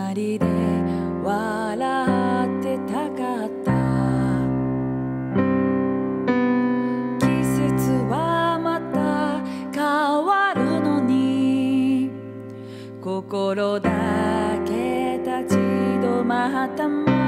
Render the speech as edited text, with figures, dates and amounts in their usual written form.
隣で笑ってたかった。季節はまた変わるのに、心だけ立ち止まったまま